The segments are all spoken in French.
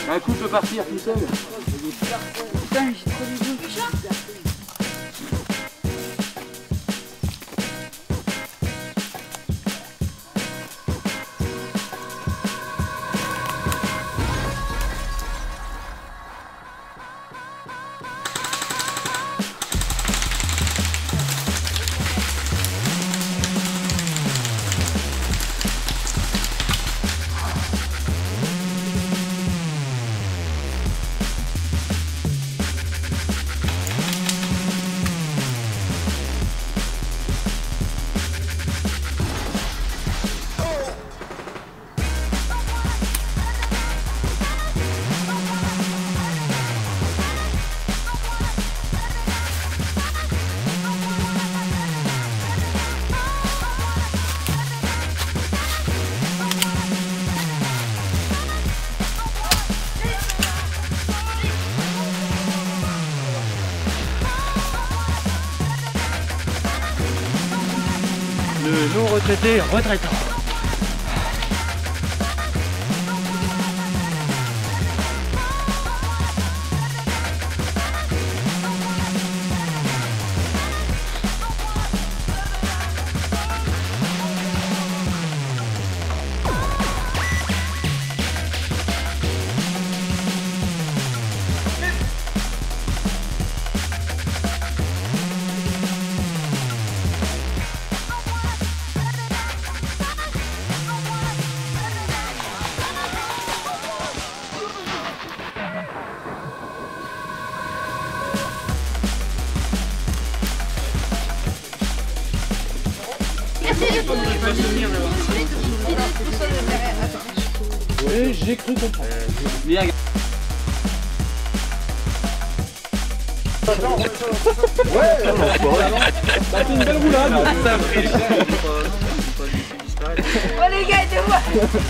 Un coup peut partir tout seul. Putain, j'ai trop du goût. Le non-retraité retraitant. Oui, j'ai cru comprendre. Bien. Ouais, t'as fait une belle roulade. Oh les gars, aidez-moi.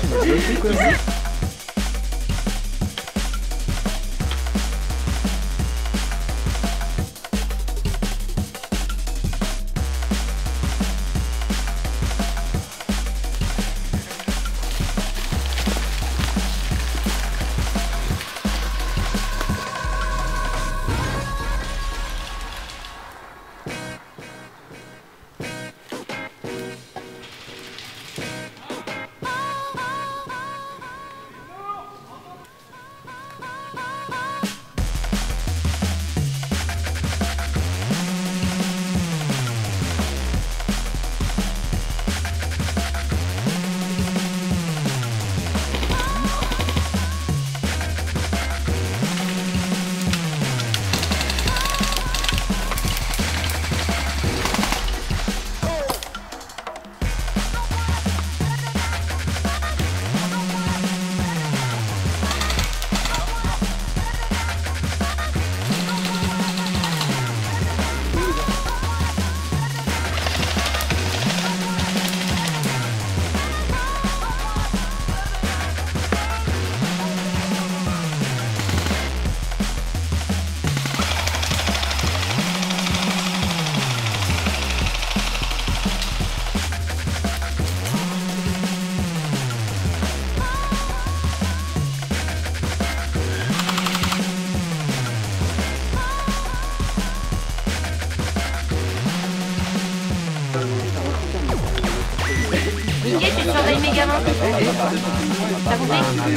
Miguel, tu surveilles mes gamins. T'as compris?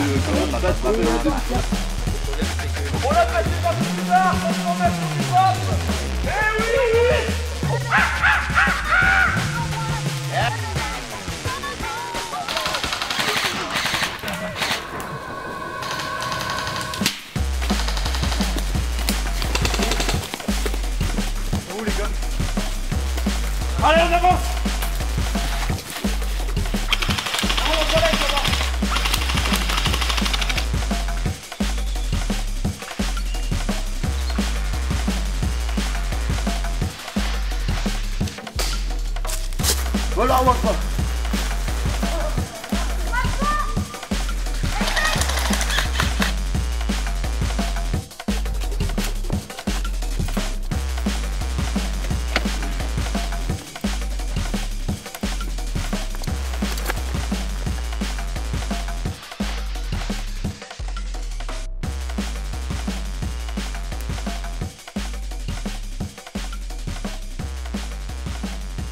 On l'a passé par tout plus tard, on s'en met sur du pop. Eh oui! Où les gars? Allez, on avance! Voilà, on va pas.